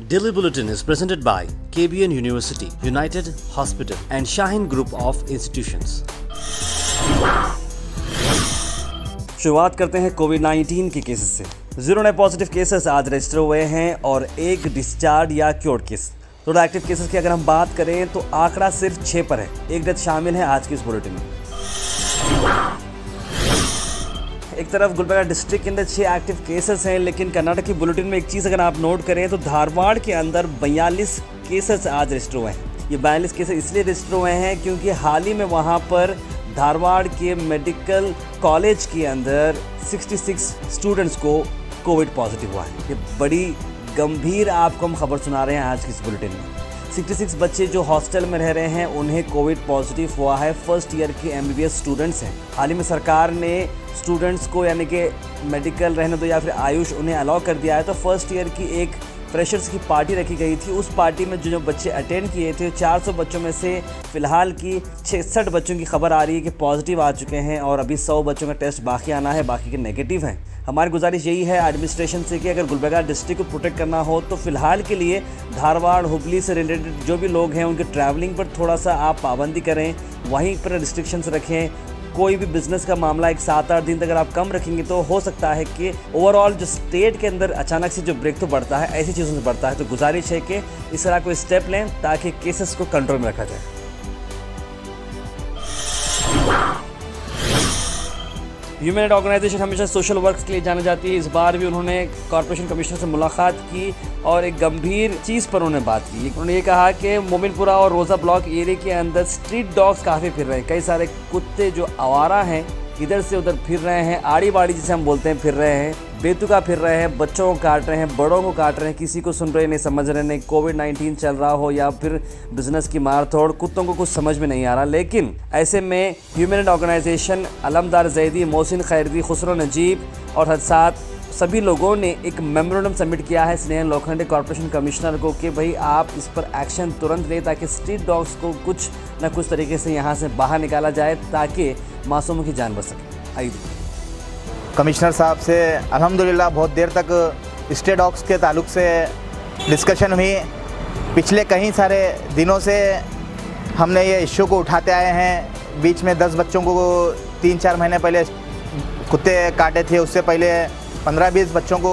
Daily Bulletin is presented by KBN University, United Hospital and Shaheen Group of Institutions. शुरुआत करते हैं कोविड-19 के cases से। 0 नए पॉजिटिव केसेस आज रजिस्टर हुए हैं और 1 डिस्चार्ज या cured case. Total active cases की अगर हम बात करें तो आंकड़ा सिर्फ 6 पर है। 1 डेथ शामिल है आज के इस बुलेटिन में। एक तरफ गुलबर्गा डिस्ट्रिक्ट के अंदर 6 एक्टिव केसेस हैं, लेकिन कर्नाटक की बुलेटिन में एक चीज़ अगर आप नोट करें तो धारवाड़ के अंदर 42 केसेस आज रजिस्टर हुए हैं। ये 42 केसेस इसलिए रजिस्टर हुए हैं क्योंकि हाल ही में वहाँ पर धारवाड़ के मेडिकल कॉलेज के अंदर 66 स्टूडेंट्स को कोविड पॉजिटिव हुआ है। ये बड़ी गंभीर आपको हम खबर सुना रहे हैं आज की इस बुलेटिन में। 66 बच्चे जो हॉस्टल में रह रहे हैं उन्हें कोविड पॉजिटिव हुआ है। फर्स्ट ईयर के MBBS स्टूडेंट्स हैं। हाल ही में सरकार ने स्टूडेंट्स को यानी कि मेडिकल रहने दो या फिर आयुष उन्हें अलाउ कर दिया है। तो फर्स्ट ईयर की एक फ्रेशर्स की पार्टी रखी गई थी। उस पार्टी में जो बच्चे अटेंड किए थे 400 बच्चों में से फ़िलहाल की 66 बच्चों की खबर आ रही है कि पॉजिटिव आ चुके हैं और अभी 100 बच्चों का टेस्ट बाकी आना है, बाकी के नेगेटिव हैं। हमारी गुजारिश यही है एडमिनिस्ट्रेशन से कि अगर गुलबर्गा डिस्ट्रिक्ट को प्रोटेक्ट करना हो तो फ़िलहाल के लिए धारवाड़ हुबली से रिलेटेड जो भी लोग हैं उनके ट्रैवलिंग पर थोड़ा सा आप पाबंदी करें, वहीं पर रिस्ट्रिक्शंस रखें। कोई भी बिज़नेस का मामला एक 7-8 दिन तक अगर आप कम रखेंगे तो हो सकता है कि ओवरऑल जो स्टेट के अंदर अचानक से जो ब्रेक तो बढ़ता है, ऐसी चीज़ों से बढ़ता है। तो गुजारिश है कि इस तरह कोई स्टेप लें ताकि केसेस को कंट्रोल में रखा जाए। ह्यूमन राइट ऑर्गेनाइजेशन हमेशा सोशल वर्क के लिए जानी जाती है। इस बार भी उन्होंने कॉर्पोरेशन कमिश्नर से मुलाकात की और एक गंभीर चीज़ पर उन्होंने बात की। उन्होंने ये कहा कि मोमिनपुरा और रोज़ा ब्लॉक एरिया के अंदर स्ट्रीट डॉग्स काफ़ी फिर रहे हैं। कई सारे कुत्ते जो आवारा हैं इधर से उधर फिर रहे हैं, आड़ी बाड़ी जिसे हम बोलते हैं फिर रहे हैं, बेतुका फिर रहे हैं, बच्चों को काट रहे हैं, बड़ों को काट रहे हैं, किसी को सुन रहे नहीं, समझ रहे नहीं। कोविड-19 चल रहा हो या फिर बिजनेस की मार तोड़, कुत्तों को कुछ समझ में नहीं आ रहा। लेकिन ऐसे में human right organisation, Alamdar Zaidi, Mohsin खैरदी, खुसरो नजीब और साथ सभी लोगों ने एक मेमोरेंडम सबमिट किया है स्नेहल लोखंडे कॉर्पोरेशन कमिश्नर को कि भाई आप इस पर एक्शन तुरंत लें ताकि स्ट्रीट डॉग्स को कुछ न कुछ तरीके से यहाँ से बाहर निकाला जाए ताकि मासूमों की जान बच सके। आइए कमिश्नर साहब से अल्हम्दुलिल्लाह बहुत देर तक स्ट्रीट डॉग्स के ताल्लुक से डिस्कशन हुई। पिछले कई सारे दिनों से हमने ये इश्यू को उठाते आए हैं। बीच में 10 बच्चों को 3-4 महीने पहले कुत्ते काटे थे, उससे पहले 15-20 बच्चों को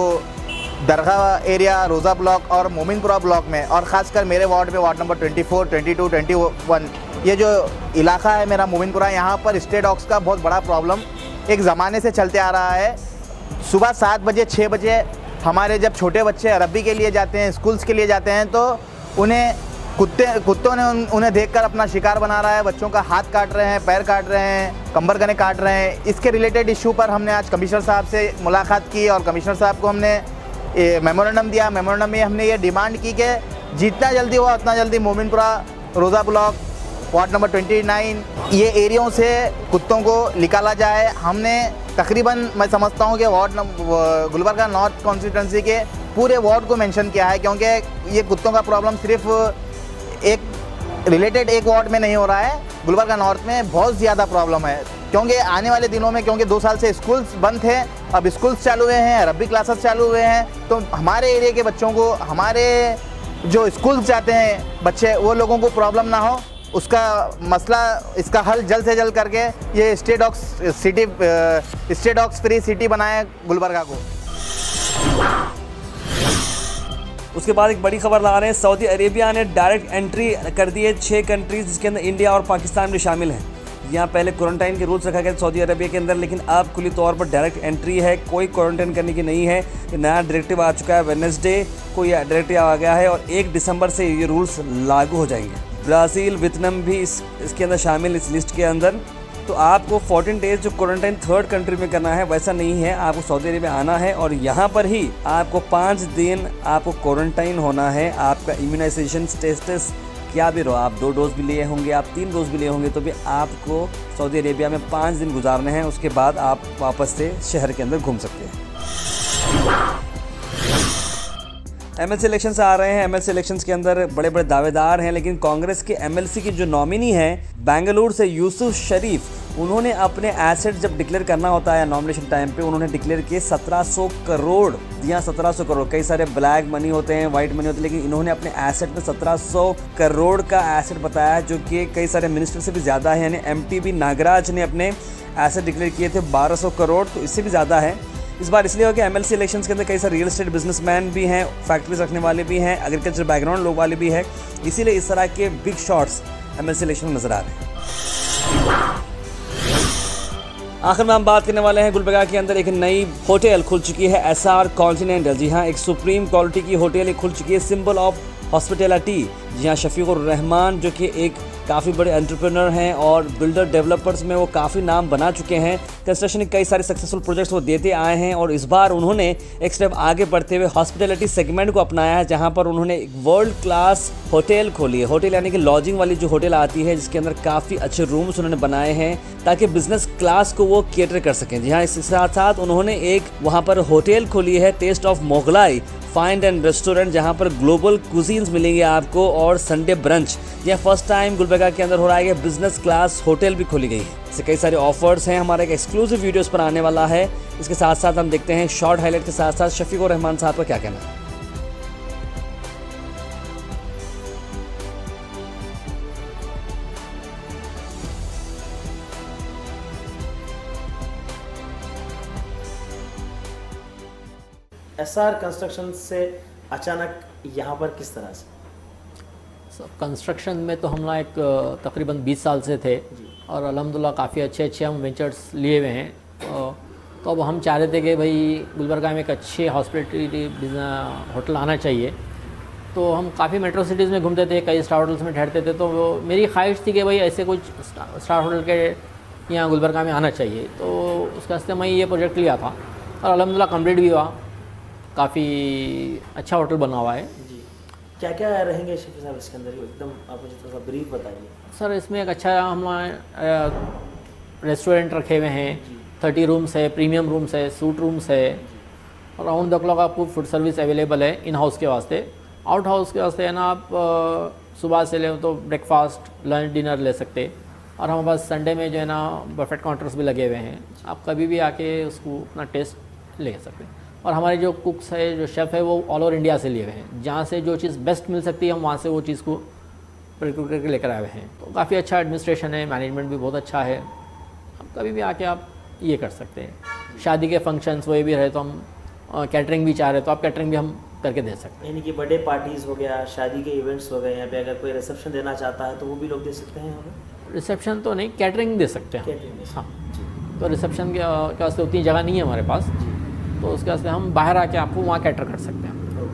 दरगाह एरिया, रोज़ा ब्लॉक और मोमिनपुरा ब्लॉक में, और ख़ासकर मेरे वार्ड में वार्ड नंबर 24, 22, 21 ये जो इलाका है मेरा मोमिनपुरा, यहाँ पर स्ट्रे डॉग्स का बहुत बड़ा प्रॉब्लम एक ज़माने से चलते आ रहा है। सुबह 7 बजे 6 बजे हमारे जब छोटे बच्चे अरबी के लिए जाते हैं, स्कूल्स के लिए जाते हैं, तो उन्हें कुत्तों ने उन्हें देखकर अपना शिकार बना रहा है। बच्चों का हाथ काट रहे हैं, पैर काट रहे हैं, कंबर गने काट रहे हैं। इसके रिलेटेड इशू पर हमने आज कमिश्नर साहब से मुलाकात की और कमिश्नर साहब को हमने मेमोरेंडम दिया। मेमोरेंडम में हमने ये डिमांड की कि जितना जल्दी हुआ उतना जल्दी मोमिनपुरा, रोज़ा ब्लॉक, वार्ड नंबर 29 ये एरियाओं से कुत्तों को निकाला जाए। हमने तकरीबन मैं समझता हूँ कि गुलबर्गा नॉर्थ कॉन्स्टिट्यूंसी के पूरे वार्ड को मेंशन किया है, क्योंकि ये कुत्तों का प्रॉब्लम सिर्फ एक वार्ड में नहीं हो रहा है। गुलबर्गा नॉर्थ में बहुत ज़्यादा प्रॉब्लम है, क्योंकि आने वाले दिनों में, क्योंकि 2 साल से स्कूल्स बंद थे, अब स्कूल्स चालू हुए हैं, अरबी क्लासेस चालू हुए हैं, तो हमारे एरिया के बच्चों को, हमारे जो स्कूल्स जाते हैं बच्चे, वो लोगों को प्रॉब्लम ना हो, उसका मसला, इसका हल जल्द से जल्द करके ये स्ट्रे डॉग्स फ्री सिटी बनाए गुलबर्गा को। उसके बाद एक बड़ी खबर ला रहे हैं, सऊदी अरेबिया ने डायरेक्ट एंट्री कर दी है 6 कंट्रीज जिसके अंदर इंडिया और पाकिस्तान भी शामिल हैं। यहाँ पहले क्वारंटाइन के रूल्स रखा गया सऊदी अरेबिया के अंदर, लेकिन अब खुली तौर पर डायरेक्ट एंट्री है, कोई क्वारंटाइन करने की नहीं है। ये नया डायरेक्टिव आ चुका है, वेडनेसडे को यह डायरेक्टिव आ गया है और 1 दिसंबर से ये रूल्स लागू हो जाएंगे। ब्राज़ील, वियतनाम भी इसके अंदर शामिल, इस लिस्ट के अंदर। तो आपको 14 डेज़ जो क्वारंटाइन थर्ड कंट्री में करना है वैसा नहीं है, आपको सऊदी अरेबिया आना है और यहाँ पर ही आपको 5 दिन आपको क्वारंटाइन होना है। आपका इम्यूनाइजेशन स्टेटस क्या भी रहो, आप 2 डोज भी लिए होंगे, आप 3 डोज भी लिए होंगे, तो भी आपको सऊदी अरेबिया में 5 दिन गुजारने हैं। उसके बाद आप वापस से शहर के अंदर घूम सकते हैं। एमएलसी इलेक्शंस आ रहे हैं। एमएलसी इलेक्शंस के अंदर बड़े बड़े दावेदार हैं, लेकिन कांग्रेस के एमएलसी की जो नॉमिनी हैं बेंगलुरु से यूसुफ शरीफ, उन्होंने अपने एसेट जब डिक्लेयर करना होता है नॉमिनेशन टाइम पे, उन्होंने डिक्लेयर किए 1700 करोड़। जी हाँ, 1700 करोड़। कई सारे ब्लैक मनी होते हैं, वाइट मनी होते हैं, लेकिन इन्होंने अपने एसेट में 1700 करोड़ का एसेट बताया, जो कि कई सारे मिनिस्टर से भी ज़्यादा है। यानी एमटीबी नागराज ने अपने एसेट डिक्लेयर किए थे 1200 करोड़, तो इससे भी ज़्यादा है। इस बार इसलिए हो कि एमएलसी इलेक्शंस के अंदर कई सारे रियल एस्टेट बिजनेसमैन भी हैं, फैक्ट्रीज रखने वाले भी हैं, एग्रीकल्चर बैकग्राउंड लोग वाले भी हैं, इसीलिए इस तरह के बिग शॉट्स एमएलसी इलेक्शन में नजर आ रहे हैं। आखिर में हम बात करने वाले हैं गुलबर्गा के अंदर एक नई होटल खुल चुकी है, एसआर कॉन्टिनेंटल। जी हाँ, एक सुप्रीम क्वालिटी की होटल खुल चुकी है, सिंबल ऑफ हॉस्पिटैलिटी। जी हाँ, शफीकुर रहमान जो कि एक काफ़ी बड़े एंटरप्रेन्योर हैं और बिल्डर डेवलपर्स में वो काफ़ी नाम बना चुके हैं। कंस्ट्रक्शन के कई सारे सक्सेसफुल प्रोजेक्ट्स वो देते आए हैं और इस बार उन्होंने एक स्टेप आगे बढ़ते हुए हॉस्पिटैलिटी सेगमेंट को अपनाया है, जहां पर उन्होंने एक वर्ल्ड क्लास होटल खोली है। होटल यानी कि लॉजिंग वाली जो होटल आती है, जिसके अंदर काफ़ी अच्छे रूम्स उन्होंने बनाए हैं ताकि बिजनेस क्लास को वो केटर कर सकें। जी हाँ, इसके साथ साथ उन्होंने एक वहाँ पर होटल खोली है, taste of Mughlai find and restaurant, जहां पर ग्लोबल कुजीन्स मिलेंगे आपको और संडे ब्रंच। यह फर्स्ट टाइम गुलबर्गा के अंदर हो रहा है कि बिजनेस क्लास होटल भी खोली गई है। इससे कई सारे ऑफर्स हैं, हमारा एक एक्सक्लूसिव वीडियोस पर आने वाला है। इसके साथ साथ हम देखते हैं शॉर्ट हाईलाइट के साथ साथ शफीकुर रहमान साहब का क्या कहना है। एसआर कंस्ट्रक्शन से अचानक यहाँ पर किस तरह से? कंस्ट्रक्शन में तो हम लोग एक तकरीबन 20 साल से थे और अल्हम्दुलिल्लाह काफ़ी अच्छे हम वेंचर्स लिए हुए हैं। तो अब हम चाह रहे थे कि भाई गुलबर्गा में एक अच्छे हॉस्पिटैलिटी होटल आना चाहिए। तो हम काफ़ी मेट्रो सिटीज़ में घूमते थे, कई स्टार होटल्स में ठहरते थे। तो मेरी ख्वाहिश थी कि भाई ऐसे कुछ स्टार होटल के यहाँ गुलबर्गा में आना चाहिए। तो उसके वास्ते मैं ये प्रोजेक्ट लिया था और अल्हम्दुलिल्लाह कंप्लीट भी हुआ। काफ़ी अच्छा होटल बना हुआ है जी। क्या क्या रहेंगे शफी साहब इसके अंदर, एकदम आप मुझे थोड़ा सा ब्रीफ बताइए। सर, इसमें एक अच्छा हम रेस्टोरेंट रखे हुए हैं, 30 रूम्स है, प्रीमियम रूम्स है, सूट रूम्स है, और राउंड द क्लॉक आपको फूड सर्विस अवेलेबल है इन हाउस के वास्ते। आउट हाउस के वास्ते है ना, आप सुबह से ले तो ब्रेकफास्ट लंच डिनर ले सकते। और हमारे पास संडे में जो है ना बफेट काउंटर्स भी लगे हुए हैं, आप कभी भी आके उसको अपना टेस्ट ले सकते हैं। और हमारे जो कुक्स है, जो शेफ़ है, वो ऑल ओवर इंडिया से लिए हुए हैं। जहाँ से जो चीज़ बेस्ट मिल सकती है हम वहाँ से वो चीज़ को प्रिक्योर करके लेकर आए हुए हैं। तो काफ़ी अच्छा एडमिनिस्ट्रेशन है, मैनेजमेंट भी बहुत अच्छा है। हम कभी भी आके आप ये कर सकते हैं। शादी के फंक्शंस वो भी रहे तो हम कैटरिंग भी चाह रहे तो आप कैटरिंग भी हम करके दे सकते हैं। यानी कि बर्थडे पार्टीज़ हो गया, शादी के इवेंट्स हो गए, यहाँ पे अगर कोई रिसेप्शन देना चाहता है तो वो भी लोग दे सकते हैं। हमें रिसेप्शन तो नहीं, कैटरिंग दे सकते हैं। हाँ, तो रिसेप्शन के वास्ते उतनी जगह नहीं है हमारे पास, तो उसके वास्ते हम बाहर आके आपको वहाँ कैटर कर सकते हैं।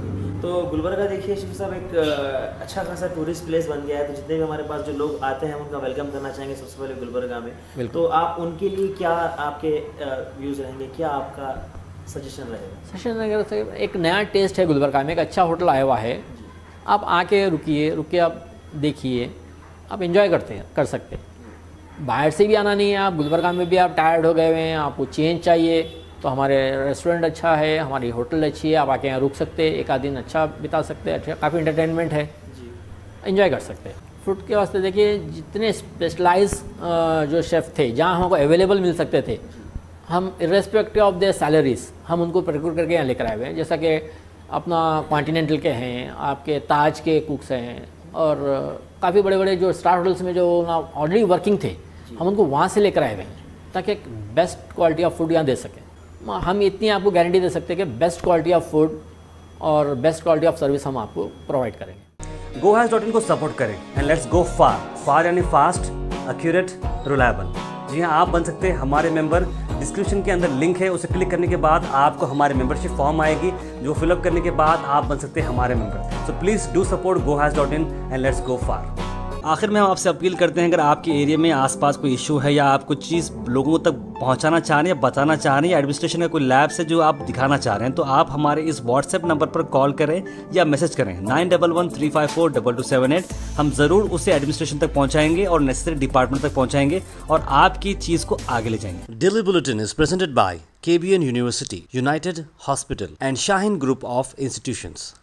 तो गुलबर्गा देखिए शफी साहब एक अच्छा खासा टूरिस्ट प्लेस बन गया है। तो जितने भी हमारे पास जो लोग आते हैं उनका वेलकम करना चाहेंगे सबसे पहले गुलबर्गा में। तो आप उनके लिए क्या आपके व्यूज़ रहेंगे, क्या आपका सजेशन रहेगा? सजेशन अगर एक नया टेस्ट है गुलबर्गा में, एक अच्छा होटल आया हुआ है, आप आके रुकिए आप देखिए, आप इंजॉय कर सकते हैं। बाहर से भी आना नहीं है, आप गुलबर्गा में भी आप टायर्ड हो गए हुए हैं, आपको चेंज चाहिए, तो हमारे रेस्टोरेंट अच्छा है, हमारी होटल अच्छी है, आप आके यहाँ रुक सकते हैं, एक आध दिन अच्छा बिता सकते हैं। अच्छा काफ़ी इंटरटेनमेंट है, एंजॉय कर सकते हैं। फूड के वास्ते देखिए जितने स्पेशलाइज जो शेफ़ थे जहाँ हमको अवेलेबल मिल सकते थे, हम इर्रेस्पेक्टिव ऑफ देयर सैलरीज हम उनको प्रिक्योर करके यहाँ लेकर आए हुए हैं। जैसा कि अपना कॉन्टिनेंटल के हैं, आपके ताज के कुक्स हैं, और काफ़ी बड़े बड़े जो स्टार होटल्स में जो ऑलरेडी वर्किंग थे हम उनको वहाँ से लेकर आए हुए हैं ताकि एक बेस्ट क्वालिटी ऑफ फूड यहाँ दे सकें। हम इतनी आपको गारंटी दे सकते हैं कि बेस्ट क्वालिटी ऑफ फूड और बेस्ट क्वालिटी ऑफ सर्विस हम आपको प्रोवाइड करेंगे। GoHas.in को सपोर्ट करें एंड लेट्स गो फार यानी फास्ट, एक्यूरेट, रिलायबल। जी हाँ, आप बन सकते हैं हमारे मेंबर। डिस्क्रिप्शन के अंदर लिंक है, उसे क्लिक करने के बाद आपको हमारी मेंबरशिप फॉर्म आएगी, जो फिलअप करने के बाद आप बन सकते हैं हमारे member. So please do support GoHas.in and let's go far. आखिर में हम आपसे अपील करते हैं, अगर आपके एरिया में आसपास कोई इशू है या आप कुछ चीज़ लोगों तक पहुंचाना चाह रहे हैं या बताना चाह रहे हैं, या एडमिनिस्ट्रेशन का कोई लैब से जो आप दिखाना चाह रहे हैं, तो आप हमारे इस व्हाट्सएप नंबर पर कॉल करें या मैसेज करें 9113542278। हम ज़रूर उसे एडमिनिस्ट्रेशन तक पहुंचाएंगे और नेसेसरी डिपार्टमेंट तक पहुंचाएंगे और आपकी चीज़ को आगे ले जाएंगे। Daily bulletin is presented by KBN University, United Hospital and Shaheen Group of Institutions.